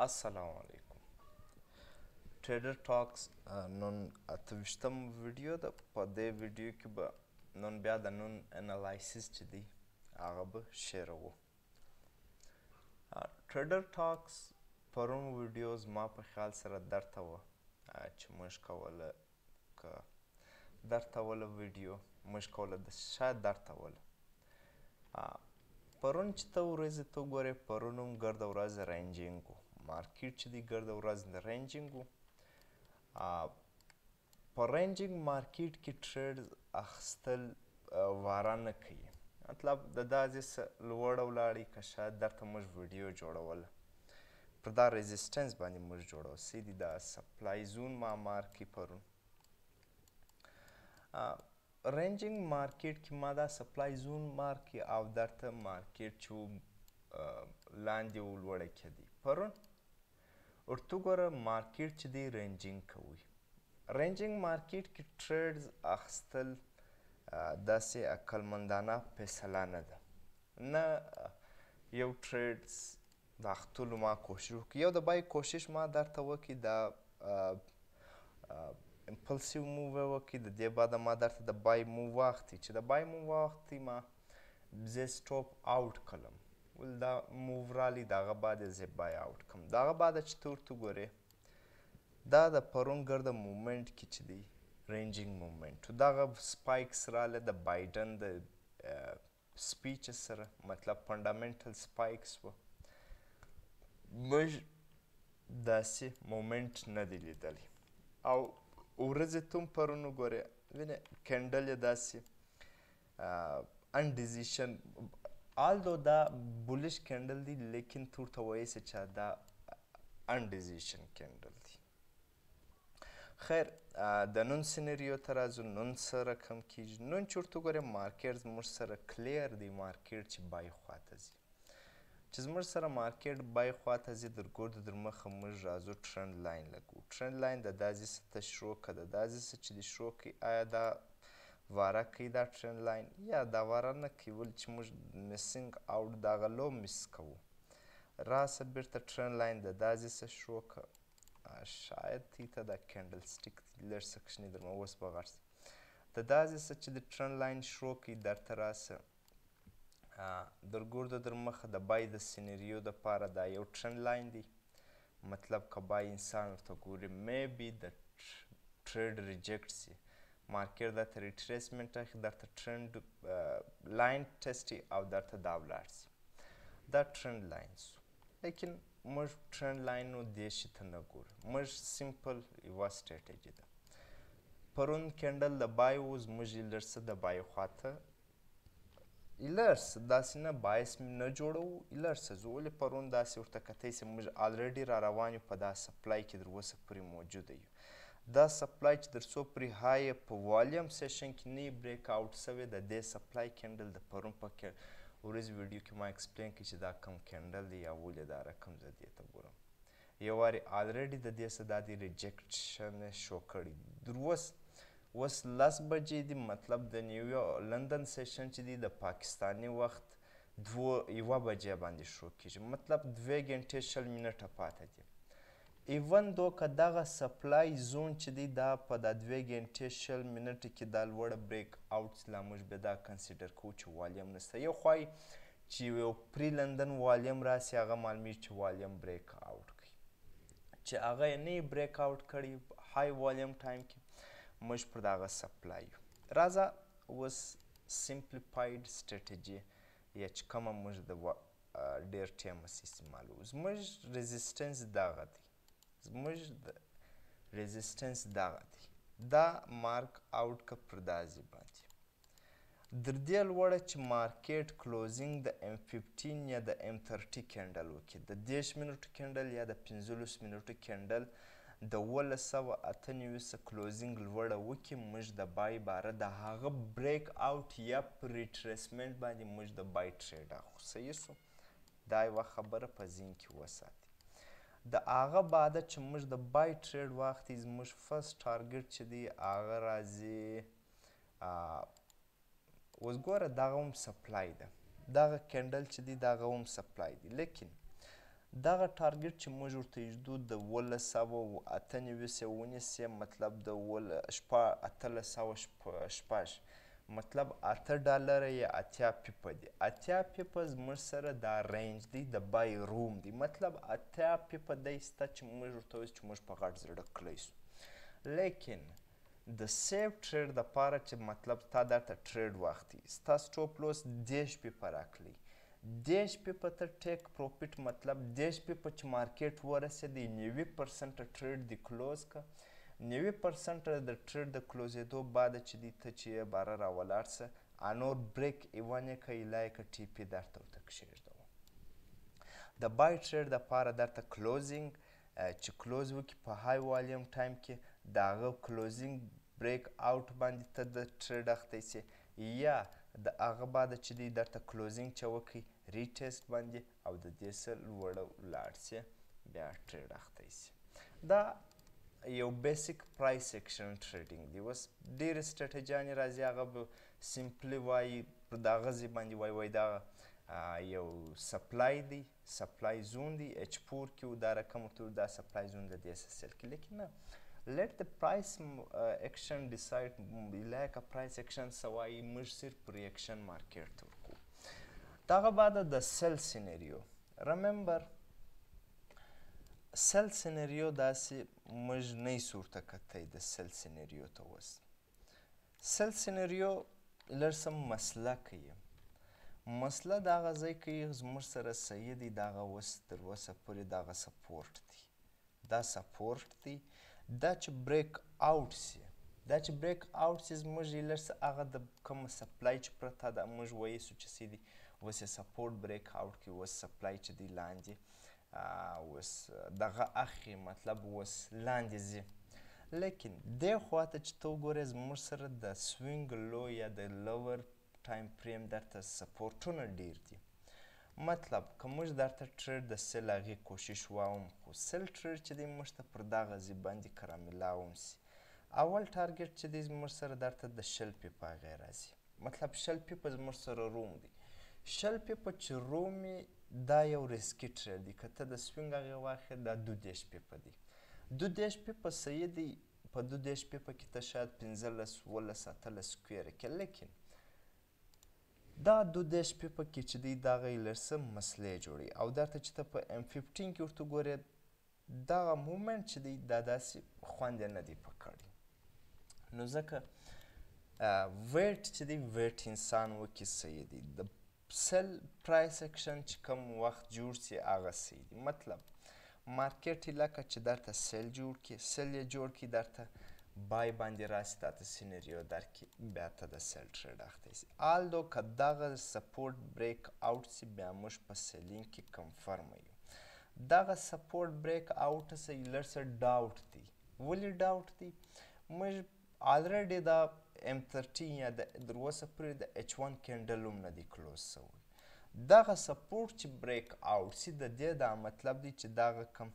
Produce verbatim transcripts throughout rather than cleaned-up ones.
السلام علیکم. ټریډر ټاکس نن اته ویشتم ویډیو ده. په دې ویډیو کې به نن بیا د نن انالایسیس چې دی هغه به شیروو. ټریډر ټاکس پرون ویډیو زما په خیال سره درته وه چې موږ کوله که درته وله ویډیو موږ کوله د شاید درته وله پرون چې ته ورځې ته وګورې پرون هم ګرده ورځ رینجینګ و. مارکیټ چې دی ګرده ورځ د رینجینګ و. په رینجینګ مارکیټ کې ټریډ اخیستل واره نه کوي، مطلب د دا ځای لوړه ولاړې که شاید درته موږ ویډیو جوړوله پر دا ریزسټنس باندې موږ جوړو سی دي دا سپلای زون ما مارک کې پرون رینجینګ مارکیټ کې ما دا سپلای زون مارک او درته مارکیټ چې لاندې ولوړه کېدی پرون ورته وګوره مارکیټ چې دی رینجینګ کوي. رینجینګ مارکیټ کې ټریډز اخیستل داسې عقلمندانه فیصله نه ده. نه یو ټریډز د اخیستلو ما کوشش وکړي، یو د بای کوشش ما درته وکړي، دا امپلسیو موو یې وکړي، د دې بعده ما درته د بای موو واختی چې د بای موو واختی ما زه سټاپ آوټ کړم، ول دا موو رالی د هغه بعد زه بای آوټ کړم. د هغه بعده چې ته ورته وګورې دا د پرون ګرده مومنټ کې چې دی رینجینګ مومنټ و، دغه سپایکس راله د بایډن د سپیچ سره، مطلب فنډامنټل سپایکس و. موږ داسې مومنټ نه دی لیدلی او ورځې ته هم پرون وګورې وینې کینډل یې داسې انډیزیشن آلدو دا بولش کینډل دی لیکن تو ورته وایې سه چې دا انډیزیشن کینډل دی. خیر د نن سینریو ته راځو. نن څه رقم کیږي؟ نن چې ورته وګورې مارکیټ زموږ سره کلیر دی، مارکیټ چې بای خواته ځي، چې زموږ سره مارکیټ بای خواته ځي درګرده در مخه موږ راځو ټرند لاین لګو. ټرند لاین د دا ځای څه ته شروع که د دا ځای څه چې دی شروع کوي آیا دا واره کوي دا ټرند لاین یا دا واره نه کوي، ولې چې موږ مسینګ آوټ دغه لو مس کوو. راسه بیرته ټرند لاین د دا ځای څه شروع که شاید تی ته دا کینډل سټیک لږ څه کوچنی درمه اوس به غټ سي. د دا ځای څه چې د ټرند لاین شروع کوي درته راسه درګرده در مخه د بای د سینریو دپاره دا یو ټرند لاین دی، مطلب که بای انسان ورته ګوري میبي د ټریډ ریجکټ سي، مارکیټ درته ریټریسمنټ اخلي، درته ټرند لاین ټسټي او درته دا ولاړ سي. دا ټرند لاین سو، لیکن موږ ټرند لاین و دې شي ته نه ګورو، موږ سمپل یوه سټریټجي ده. پرون کینډل د بای و، زموږ یې لږ څه د بای خواته لږ څه داسې نه باعث مې نه جوړوو، لږ څه ځو، ولې پرون داسې ورته کتی سي موږ الریډي را روان یو په دا سپلای کې در اوسه پورې موجوده یو. دا سپلای چې در څو پورې های په والیم سیشن کې نه بریک آوټ سوی، د دې سپلای کینډل د پرون په ورځ ویډیو کې ما اکسپلین کړي چې دا کم کینډل دی یا ولې دا رقم زه دې ته ګورم. یو وارې الریډي د دې څه دا دی ریجکشن شو کړی. در اوس اوس لس بجې دي، مطلب د نیو لندن سیشن چې دی د پاکستاني وخت دوه یوه بجې باندې شروع کیږي، مطلب دوې ګنټې شل منټه پاته دي. ایون دو که دغه سپلای زون چې دی دا په دا دوې ګنټې شل منټې کې دا لوړه بریک آوټ لا موږ بیا دا کنسیډر کوو چې والیم نسته. یو خوا چې یو پری لندن والیم راسي هغه معلومیږي چې والیم بریک آوټ کوي، چې هغه یې نه بریک آوټ کړي های والیم ټایم کې موږ پر دغه سپلای یو. راځه اوس سمپلیفاید سټریټجي یا چې کومه موږ د ډېر ټایمه استعمالوو. زموږ ریزسټنس دغه دی، زموږ د ریزسټنس دغه دی، دا مارک آوټ که پر دا ځای باندې در دې لوړه چې مارکیټ کلوزینګ د ام ففټین یا د ام تھرټي کینډل وکړي، د دېرش منټو کینډل یا د پنځلس منټو کینډل د اوولس سوه اته نوي کلوزینګ لوړه وکړي، موږ د بای باره د هغه بریک آوټ یا په ریټریسمنټ باندې موږ د بای ټریډ اخلو. صحیح سو؟ دا یوه خبره په ذهن کې وساتئ. د هغه بعده چې موږ د بای ټریډ واخلي زموږ فرست ټارګټ چې دی هغه راځي اوس ګوره دغه هم سپلای ده، دغه کینډل چې دی دغه هم سپلای دی، لیکن دغه ټارګټ چې موږ ورته ایږدو د اوولس سوه اته نوي سوه ونیسي مطلب د شپږ اتلس سوه شپږ مطلب اته ډالره یا اتیا پیپه دي. اتیا پیپه زموږ سره دا رینج دی د بای روم دی مطلب اتیا پیپه دی سته چې موږ ورته وایو چې موږ په غټ زړه کلی سو. لیکن د سیف ټریډ دپاره چې مطلب تا درته ټریډ واخلي ستا سټوپ لوس دېرش پیپه راکړي دېرش پیپه ته ټیک پروفیټ مطلب دېرش پیپه چې مارکیټ ورسېدی نوي پرسنټه ټریډ دې کلوز که نوي پرسنټه د ټریډ د کلوزېدو بعد چې دی ته چې یې باره راولاړ سه انور بریک ایون یې که ایلا یې که ټي پي درته ورته کښېږدوه. د بای ټریډ دپاره درته کلوزینګ چې کلوز وکړي په های والیم ټایم کې د هغه کلوزینګ بریک آوټ باندې ته د ټریډ اختی سي یا د هغه بعد چې دی درته کلوزینګ چې وکړي ریټیسټ باندې او د دې څه لوړه ولاړ سي بیا ټریډ اختی سي. دا یو بیسیک پرایس اکشن ټریډینګ دی. اوس ډېرې سټریټیجیانې راځي هغه به سمپلي وایي په دغه ځای باندې وایي وایي دغه یو سپلای دی سپلای زون دی اچ فور کې و دا رقم ورته دا سپلای زون د دې څه سیل کړي لیکن نه let the price uh, action decide like a price action سوای موږ صرف ریاکشن مارکیټ ته ورکو. دغه بعد د سیل سینریو remember سیل سینریو داسې موږ نه یې ورته کتی د سیل سینریو ته اوس سیل سینریو لږ څه مسله کوي مسله د هغه ځای کوي زموږ سره صحیح دی دغه اوس تر اوسه پورې دغه سپورټ دی دا سپورټ دی دا چې بریک آوټ سي دا چې بریک آوټ سي زموږ یې لږ څه هغه د کومه سپلای چې پرته ده موږ وایو چې څه دي اوس یې سپورټ بریک آوټ کړي اوس سپلای چې دی لاندې اوس دغه اخلي مطلب اوس لاندې ځي لیکن دې خواته چې ته وګورې زموږ سره د سوینګ لو یا د لور ټایم فریم درته سپورټونه ډېر دي مطلب که موږ درته ټریډ د سیل هغې کوشش واوم خو سیل ټریډ چې دی موږ ته پر دغه ځای باندې کره میلاوم سي اول ټارګټ چې دی زموږ سره درته د شل پیپه هغې راځي مطلب شل پیپه زموږ سره روم دی شل پیپه چې روم یې دا یو ریسکي ټریډ دی که ته د سوینګ هغې واخلې دا دوه دېرش پیپه دی دوه دېرش پیپه صحیح دی په دوه دېرش پیپه کې ته شاید پنځلس اوولس اتلس سکویره کې لیکن دا دوه دېرش پیپه کې چې دی دغه یې لږ څه مسلې جوړوي او درته چې ته په ام ففټین کې ورته ګورې دغه مومنټ چې دی دا داسې خوند یې نه دی پکړی نو ځکه ویټ چې دی ویټ انسان وکړي صحیح دی د سیل پرایس اکشن چې کوم وخت جوړ سي هغه صحیح دی مطلب مارکیټ یې لکه چې درته سیل جوړ کړي سیل یې جوړ کړي درته بای باندې راسي تاته سینریو درکړي بیا ته د سیل ټریډ اختی سي آلدو که دغه سپورټ بریک آوټ سي بیا موږ په سیلینګ کې کنفرم یو دغه سپورټ بریک آوټ سي لږ څه ډاوټ دی ولې ډاوټ دی موږ آلریډي دا ام تھرټین یا در اوسه پورې د اچ ون کینډل هم نه دی کلوز سوی دغه سپورټ چې بریک آوټ سي د دې دا مطلب دی چې دغه کم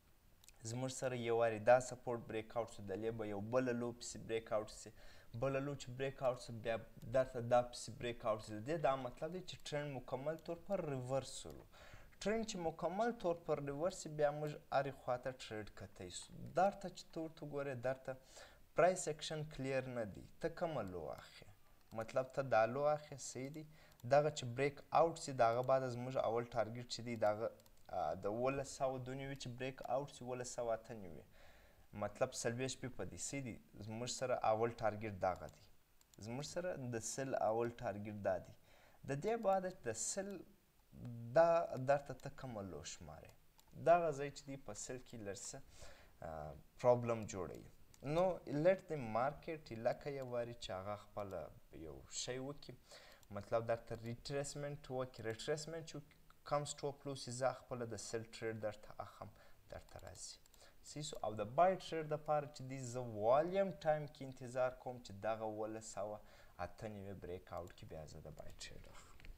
زموږ سره یو وارې دا سپورټ بریک آوټ سو دلې به یو بله لو پسې بریک آوټ سي بله لو چې بریک آوټ سو بیا درته دا پسې بریک آوټ سي د دې دا مطلب دی چې ټرند مکمل طور پر ریورس سولو ټرند چې مکمل طور پر ریورس سي بیا موږ هرې خواته ټریډ کتی سو درته چې ته ورته ګورې درته پرایس اکشن کلیر نه دی ته کومه لو اخلې مطلب ته دا لو اخلې صحیح دی دغه چې بریک آوټ سي د هغه بعد زموږ اول ټارګټ چې دی دغه د اوولس سوه دوه نوي چې بریک آوټ سي اوولس سوه اته نوي مطلب څلوېښت پیپه دی څه دي زموږ سره اول ټارګټ دغه دی زموږ سره د سیل اول ټارګټ دا دی د دې بعد د سیل دا درته ته کومه لو شمارې دغه ځای چې دی په سیل کې لږ څه پرابلم جوړوي نو لیټ د مارکیټ لکه یو وارې چې هغه خپله یو شی وکړي مطلب درته ریټریسمنټ وکړي ریټریسمنټ چې کم سټوپ لوس زه خپله د سیل ټریډ درته اخم درته راځي صحیح سو او د بای ټریډ دپاره چې دی زه والیم ټایم کې انتظار کوم چې دغه اوولس سوه اته نوي بریک آوټ کې بیا زه د بای ټریډ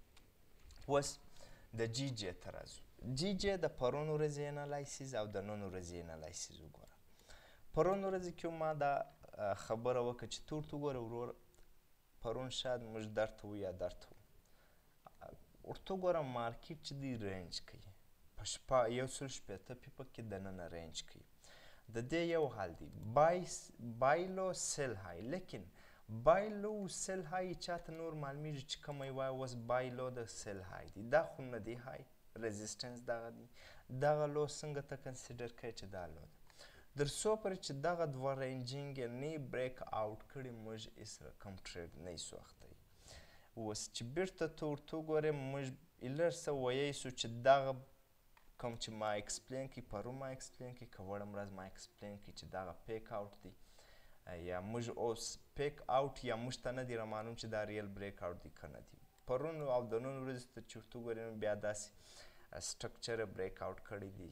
اخلم اوس د جي جې ته راځو جي جې د پرون ورځې انالایسیز او د نن ورځې انالایسیز وګوره پرون ورځې کې ما دا خبره وکړه چې ته ورته وګوره ورور پرون شاید موږ درته و یا درته و ورته وګوره مارکیټ چې دی رینج کوي په شپه یو سل شپېته پیپه کې دننه رینج کوي. د دې یو حال دی بای لو سیل های، لیکن بای لو سیل های چاته نور معلومیږي چې کومه یې وایي اوس بای لو د سیل های دی، دا خو نه دی های، رزسټنس دغه دی. دغه لو څنګه ته کنسیډر کوي چې دا لو ده، در څو پورې چې دغه دوه رینجینګ یې نه بریک آوټ کړي موږ هېڅ رقم ټریډ نه سو اختی. اوس چې بیرته ته ورته وګورې موږ لږ څه ویی سو چې دغه کوم چې ما اکسپلین کړي پرون ما اکسپلین کړي که وړه ورځ ما اکسپلین کړي چې دغه پیک آوټ دی یا موږ اوس پیک آوټ یا موږ ته نه دی رامعلوم چې دا ریل بریک آوټ دی که نه دی. پرون او د نن ورځې ته چې ورته وګورې نو بیا داسې سټرکچر بریک آوټ کړی دی،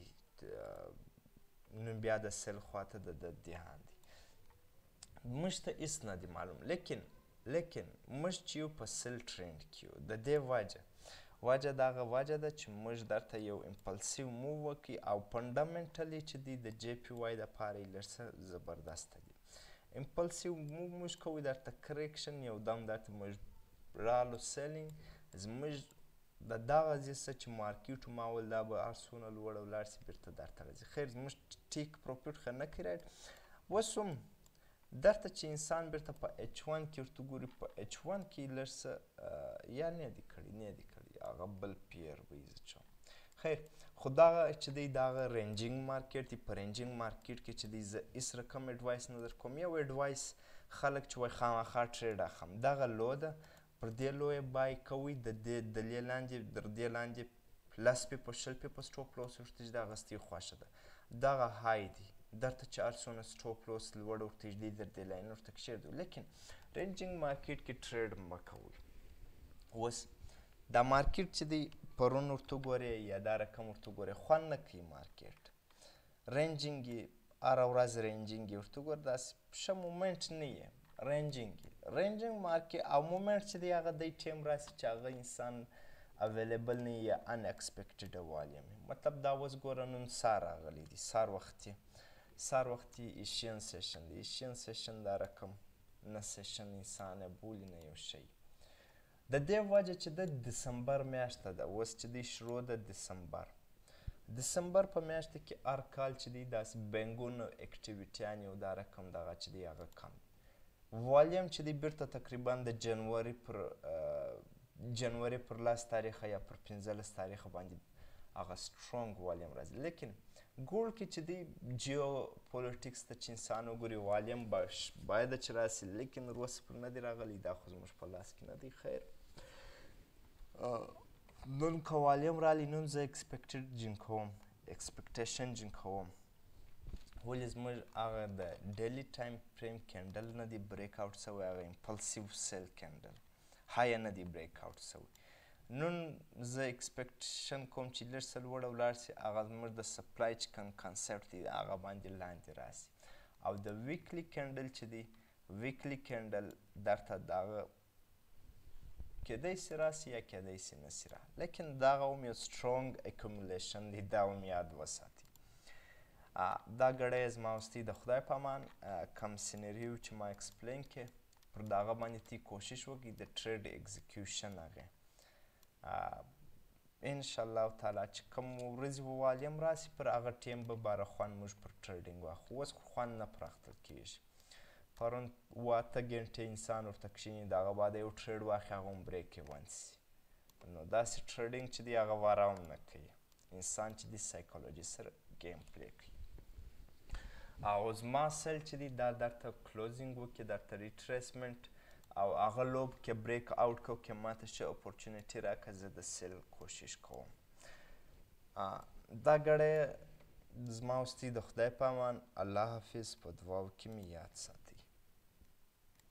نو بیا د سیل خواته د ده دهان دی. موږ ته هېڅ نه دی معلوم، لیکن لیکن موږ چې یو په سیل ټرینډ کې یو، د دې وجه وجه دغه وجه ده چې موږ درته یو امپلسیو موو وکړي او فنډامنټلي چې دی د جی پی واي دپاره یې لږ څه زبردسته دي. امپلسیو موو موږ کوو درته کریکشن یو دم درته موږ رالو سیلینګ زموږ د دغه ځای څه چې مارکیټ ما ویل دا به هر څونه لوړه ولاړ سي بیرته درته راځي. خیر زموږ ټیک پروفیټ خو نه کوي رایټ. اوس هم درته چې انسان بیرته په اچ ون کې ورته ګوري، په اچ ون کې لږ څه یا نه دي کړي نه دي کړي هغه بل پیر به یې زه چوم. خیر خو دغه چې دی دغه رینجینګ مارکیټ دی، په رینجینګ مارکیټ کې چې دی زه هېڅ رقم اډوایس نه در کوم. یو اډوایس خلک چې وایي خامخا ټریډ اخلم، دغه لو ده پر دې لو یې بای کوئ، د دې دلې لاندې در دې لاندې لس پیپه شل پیپه سټوپ لوس ورته چې د اخیستې خوښه ده. دغه های دی درته چې هر څونه سټوپ لوس لوړ ورته ږدي در دې لاین ورته کښېږدو، لیکن رینجینګ مارکیټ کې ټریډ مه کوئ. اوس دا مارکیټ چې دی پرون ورته وګورې یا دا رقم ورته وګورې خوند نه کوي مارکیټ. رینجینګ یې هره ورځ رینجینګ یې ورته وګوره داسې ښه مومنټ نه یې رینجینګ یې رینجینګ مارکیټ او مومنټ چې دی هغه دی ټایم راسي چې هغه انسان اویلیبل نه یا ان اکسپیکټډ والیم. مطلب دا اوس ګوره نن سهار راغلی دی، سهار وختي سهار وختي ایشین سیشن دی. ایشین سیشن دا رقم نه سیشن انسان بولي نه یو شی. د دې وجه چې د دسمبر میاشته ده، اوس چې دی شروع ده دسمبر دسمبر په میاشته کې هر کال چې دی داسې بینګونو اکټیویټیان یو دا رقم دغه چې دی هغه کم والیم چې دی بیرته تقریبا د جنوري پر جنوري پر لس تاریخه یا پر پنځلس تاریخه باندې هغه سټرونګ والیم راځي. لیکن ګولډ کې چې دی جیو پولیټکس ته چې انسان وګوري والیم باید چې راسي، لیکن روس پر نه دی راغلی، دا خو زموږ په لاس کې نه دی. خیر نن که والیم رالی نن زه اکسپیکټډ جین کوم اکسپیکټیشن جین کوم، ولې زموږ هغه د ډیلی ټایم فریم کینډل نه دی بریک آوټ سوی، هغه امپلسیو سیل کینډل های نه دی بریک آوټ سوی. نن زه اکسپیکټیشن کوم چې لږ څه لوړه ولاړ سي، هغه زموږ د سپلای چې کوم کنسپټ دی هغه باندې لاندې راسي. او د ویکلی کینډل چې دی ویکلی کینډل درته دغه کیدای سي راسي یا کیدای سي نسي را، لیکن دغه هم یو سټرونګ اکومولیشن دی، دا هم یاد وساتئ. دا ګړی زما اوستی د خدای په امان. کم سینریو چې ما اکسپلین کې پر دغه باندې تی کوشش وکړي د ټریډ اکزیکیوشن هغې انشاءالله تعالی چې کوم ورځې به والیم راسي پر هغه ټیم به باره خوند موږ پر ټریډینګ واخلو. اوس خو خوند نه پر اخیستل کېږي. پرون اوه اته ګنټې انسان ورته کښېني، د هغه بعد یو ټریډ واخلي هغه هم بریک یې ون سي. نو داسې ټریډینګ چې دی هغه واره هم نه کوي، انسان چې دی سایکولوژي سره ګیم پلی کوي. او زما سیل چې دی دا درته کلوزینګ وکړي، درته ریټریسمنټ او هغه لوب کې بریک آوټ کو کې ماته ښه اپورچونیټي راکړه، زه د سیل کوشش کوم. دا ګړی زما اوستی د خدای په امان. الله حافظ. په دعاو کې مې یاد ساتئ.